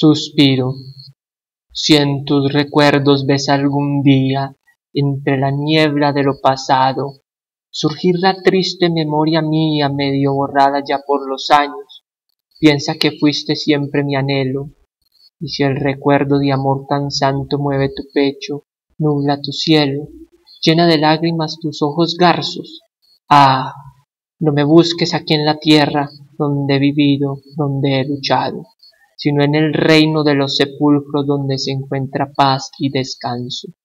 Suspiro. Si en tus recuerdos ves algún día, entre la niebla de lo pasado, surgir la triste memoria mía medio borrada ya por los años, piensa que fuiste siempre mi anhelo, y si el recuerdo de amor tan santo mueve tu pecho, nubla tu cielo, llena de lágrimas tus ojos garzos, ah, no me busques aquí en la tierra donde he vivido, donde he luchado, sino en el reino de los sepulcros donde se encuentra paz y descanso.